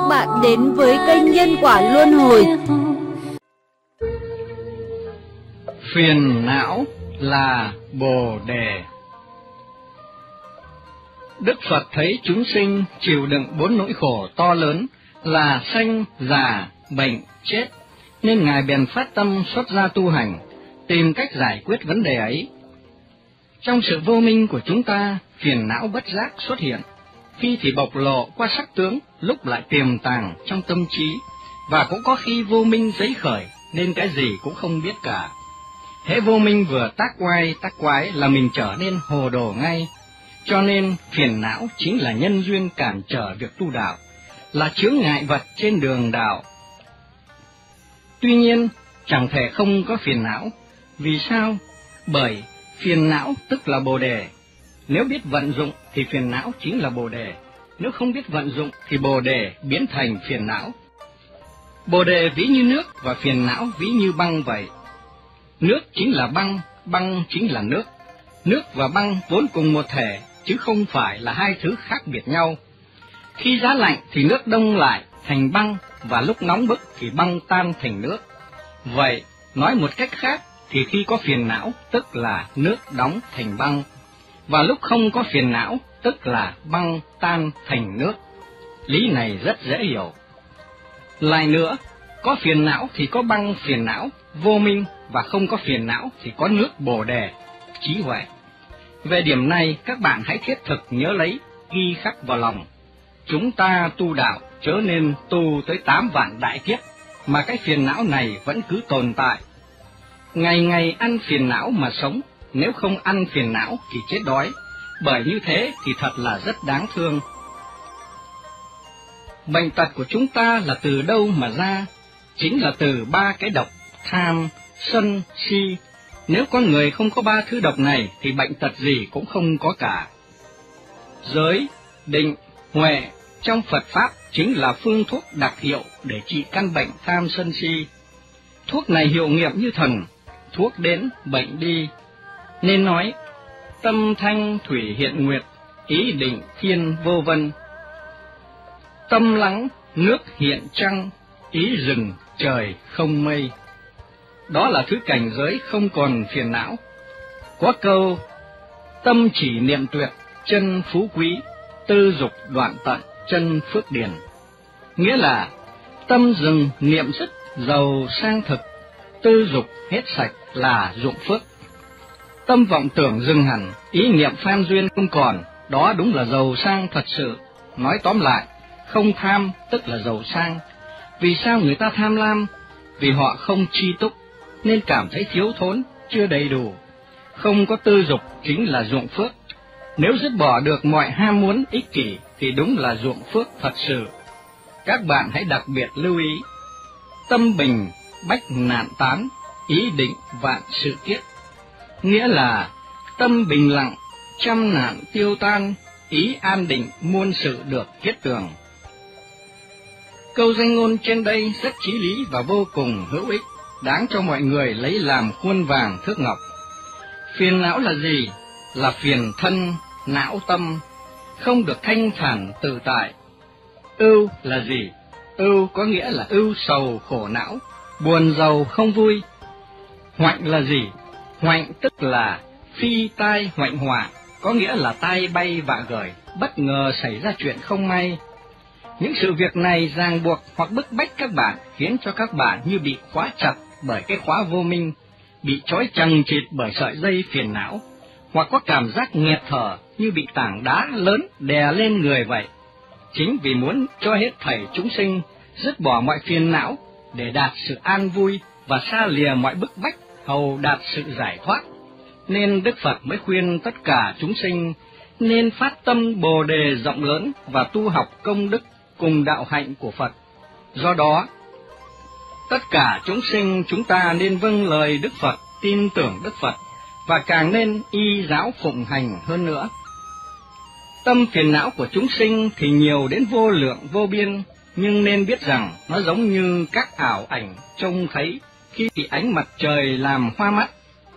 bạn đến với kênh Nhân Quả Luân Hồi. Phiền não là Bồ Đề. Đức Phật thấy chúng sinh chịu đựng 4 nỗi khổ to lớn là sanh, già, bệnh, chết, nên Ngài bèn phát tâm xuất gia tu hành, tìm cách giải quyết vấn đề ấy. Trong sự vô minh của chúng ta, phiền não bất giác xuất hiện, khi thì bộc lộ qua sắc tướng, lúc lại tiềm tàng trong tâm trí, và cũng có khi vô minh dấy khởi, nên cái gì cũng không biết cả. Hễ vô minh vừa tác oai tác quái là mình trở nên hồ đồ ngay. Cho nên phiền não chính là nhân duyên cản trở việc tu đạo, là chướng ngại vật trên đường đạo. Tuy nhiên, chẳng thể không có phiền não. Vì sao? Bởi phiền não tức là Bồ Đề. Nếu biết vận dụng thì phiền não chính là Bồ Đề. Nếu không biết vận dụng thì Bồ Đề biến thành phiền não. Bồ Đề ví như nước và phiền não ví như băng vậy. Nước chính là băng, băng chính là nước. Nước và băng vốn cùng một thể, chứ không phải là hai thứ khác biệt nhau. Khi giá lạnh thì nước đông lại thành băng, và lúc nóng bức thì băng tan thành nước. Vậy, nói một cách khác, thì khi có phiền não, tức là nước đóng thành băng, và lúc không có phiền não, tức là băng tan thành nước. Lý này rất dễ hiểu. Lại nữa, có phiền não thì có băng phiền não, vô minh, và không có phiền não thì có nước Bồ Đề, trí huệ. Về điểm này, các bạn hãy thiết thực nhớ lấy, ghi khắc vào lòng. Chúng ta tu đạo chớ nên tu tới 8 vạn đại kiếp, mà cái phiền não này vẫn cứ tồn tại. Ngày ngày ăn phiền não mà sống, nếu không ăn phiền não thì chết đói, bởi như thế thì thật là rất đáng thương. Bệnh tật của chúng ta là từ đâu mà ra? Chính là từ 3 cái độc: tham, sân, si. Nếu con người không có 3 thứ độc này thì bệnh tật gì cũng không có cả. Giới, định, huệ trong Phật Pháp chính là phương thuốc đặc hiệu để trị căn bệnh tham sân si. Thuốc này hiệu nghiệm như thần, thuốc đến bệnh đi. Nên nói, tâm thanh thủy hiện nguyệt, ý định thiên vô vân. Tâm lắng nước hiện trăng, ý rừng trời không mây. Đó là thứ cảnh giới không còn phiền não. Có câu, tâm chỉ niệm tuyệt, chân phú quý, tư dục đoạn tận, chân phước điền. Nghĩa là, tâm dừng niệm dứt, giàu sang thực, tư dục hết sạch là dụng phước. Tâm vọng tưởng dừng hẳn, ý niệm phan duyên không còn, đó đúng là giàu sang thật sự. Nói tóm lại, không tham tức là giàu sang. Vì sao người ta tham lam? Vì họ không chi túc, nên cảm thấy thiếu thốn, chưa đầy đủ. Không có tư dục chính là dụng phước. Nếu dứt bỏ được mọi ham muốn ích kỷ thì đúng là dụng phước thật sự. Các bạn hãy đặc biệt lưu ý. Tâm bình, bách nạn tán, ý định vạn sự tiết. Nghĩa là tâm bình lặng, trăm nạn tiêu tan, ý an định muôn sự được kết tường. Câu danh ngôn trên đây rất chí lý và vô cùng hữu ích, đáng cho mọi người lấy làm khuôn vàng thước ngọc. Phiền não là gì? Là phiền thân, não tâm, không được thanh thản tự tại. Ưu là gì? Ưu có nghĩa là ưu sầu khổ não, buồn giàu không vui. Hoạnh là gì? Hoạnh tức là phi tai hoạnh họa, có nghĩa là tai bay vạ gởi, bất ngờ xảy ra chuyện không may. Những sự việc này ràng buộc hoặc bức bách các bạn, khiến cho các bạn như bị khóa chặt bởi cái khóa vô minh, bị trói chằng chịt bởi sợi dây phiền não, hoặc có cảm giác nghẹt thở như bị tảng đá lớn đè lên người vậy. Chính vì muốn cho hết thảy chúng sinh dứt bỏ mọi phiền não để đạt sự an vui và xa lìa mọi bức bách hầu đạt sự giải thoát, nên Đức Phật mới khuyên tất cả chúng sinh nên phát tâm Bồ Đề rộng lớn và tu học công đức cùng đạo hạnh của Phật. Do đó, tất cả chúng sinh chúng ta nên vâng lời Đức Phật, tin tưởng Đức Phật, và càng nên y giáo phụng hành hơn nữa. Tâm phiền não của chúng sinh thì nhiều đến vô lượng vô biên, nhưng nên biết rằng nó giống như các ảo ảnh trông thấy khi bị ánh mặt trời làm hoa mắt.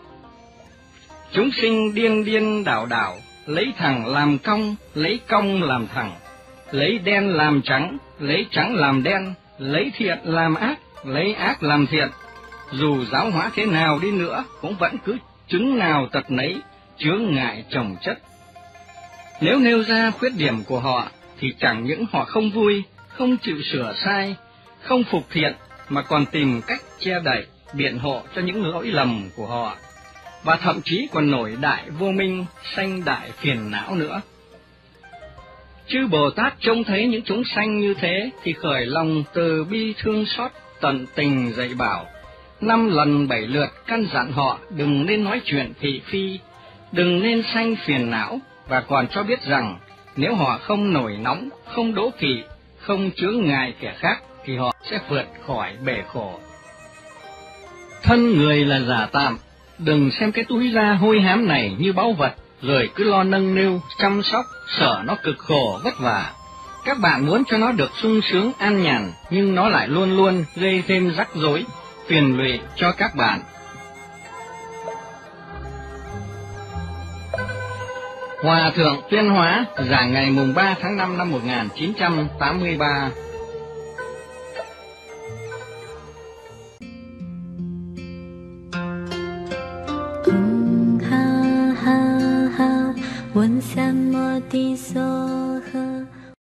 Chúng sinh điên điên đảo đảo, lấy thẳng làm cong, lấy cong làm thẳng. lấy đen làm trắng, lấy trắng làm đen, lấy thiện làm ác, lấy ác làm thiện. Dù giáo hóa thế nào đi nữa, cũng vẫn cứ chứng nào tật nấy, chướng ngại chồng chất. Nếu nêu ra khuyết điểm của họ, thì chẳng những họ không vui, không chịu sửa sai, không phục thiện, mà còn tìm cách che đậy, biện hộ cho những lỗi lầm của họ, và thậm chí còn nổi đại vô minh, sanh đại phiền não nữa. Chư Bồ Tát trông thấy những chúng sanh như thế, thì khởi lòng từ bi thương xót, tận tình dạy bảo, 5 lần 7 lượt căn dặn họ đừng nên nói chuyện thị phi, đừng nên sanh phiền não, và còn cho biết rằng nếu họ không nổi nóng, không đố kỵ, không chướng ngại kẻ khác, thì họ sẽ vượt khỏi bể khổ. Thân người là giả tạm, đừng xem cái túi da hôi hám này như báu vật, rồi cứ lo nâng niu, chăm sóc, sợ nó cực khổ vất vả. Các bạn muốn cho nó được sung sướng an nhàn, nhưng nó lại luôn luôn gây thêm rắc rối, phiền lụy cho các bạn. Hòa thượng Tuyên Hóa giảng ngày mùng 3 tháng 5 năm 1983. Ha ha ha, 问三摩地所